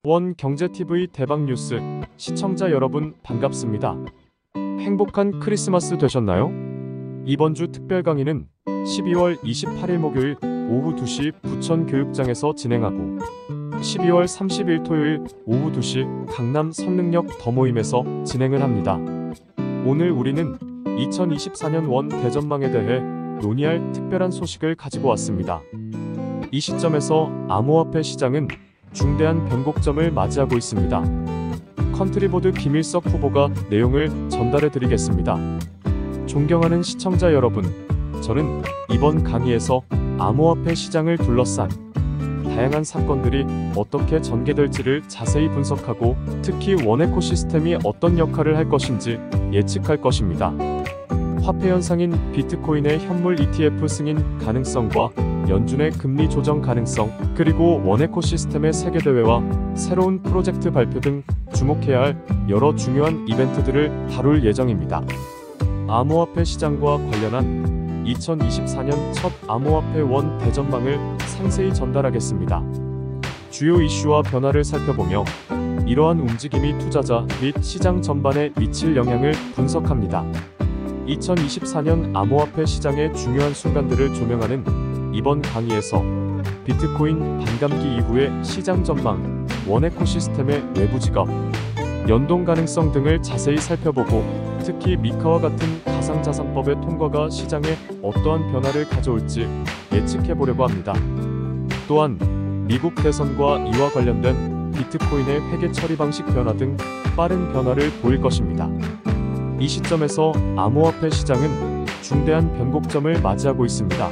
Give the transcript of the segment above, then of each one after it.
원 경제TV 대박뉴스 시청자 여러분 반갑습니다. 행복한 크리스마스 되셨나요? 이번 주 특별 강의는 12월 28일 목요일 오후 2시 부천교육장에서 진행하고 12월 30일 토요일 오후 2시 강남 선릉역 더 모임에서 진행을 합니다. 오늘 우리는 2024년 원 대전망에 대해 논의할 특별한 소식을 가지고 왔습니다. 이 시점에서 암호화폐 시장은 중대한 변곡점을 맞이하고 있습니다. 컨트리보드 김일석 후보가 내용을 전달해 드리겠습니다. 존경하는 시청자 여러분, 저는 이번 강의에서 암호화폐 시장을 둘러싼 다양한 사건들이 어떻게 전개될지를 자세히 분석하고 특히 원 에코시스템이 어떤 역할을 할 것인지 예측할 것입니다. 화폐 현상인 비트코인의 현물 ETF 승인 가능성과 연준의 금리 조정 가능성, 그리고 원 에코시스템의 세계대회와 새로운 프로젝트 발표 등 주목해야 할 여러 중요한 이벤트들을 다룰 예정입니다. 암호화폐 시장과 관련한 2024년 첫 암호화폐 원 대전망을 상세히 전달하겠습니다. 주요 이슈와 변화를 살펴보며 이러한 움직임이 투자자 및 시장 전반에 미칠 영향을 분석합니다. 2024년 암호화폐 시장의 중요한 순간들을 조명하는 이번 강의에서 비트코인 반감기 이후의 시장 전망, 원 에코시스템의 외부 지갑, 연동 가능성 등을 자세히 살펴보고 특히 미카와 같은 가상자산법의 통과가 시장에 어떠한 변화를 가져올지 예측해보려고 합니다. 또한 미국 대선과 이와 관련된 비트코인의 회계 처리 방식 변화 등 빠른 변화를 보일 것입니다. 이 시점에서 암호화폐 시장은 중대한 변곡점을 맞이하고 있습니다.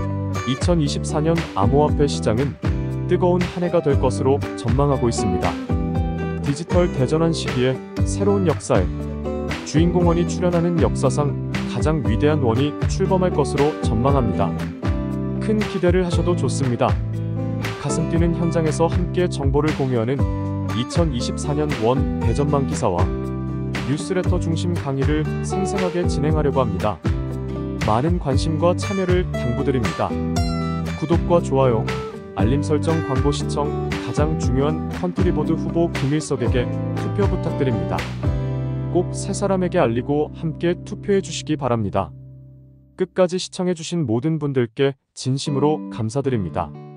2024년 암호화폐 시장은 뜨거운 한 해가 될 것으로 전망하고 있습니다. 디지털 대전환 시기에 새로운 역사에 주인공원이 출연하는 역사상 가장 위대한 원이 출범할 것으로 전망합니다. 큰 기대를 하셔도 좋습니다. 가슴 뛰는 현장에서 함께 정보를 공유하는 2024년 원 대전망 기사와 뉴스레터 중심 강의를 생생하게 진행하려고 합니다. 많은 관심과 참여를 당부드립니다. 구독과 좋아요, 알림 설정, 광고 시청, 가장 중요한 컨트리보드 후보 김일석에게 투표 부탁드립니다. 꼭 세 사람에게 알리고 함께 투표해 주시기 바랍니다. 끝까지 시청해 주신 모든 분들께 진심으로 감사드립니다.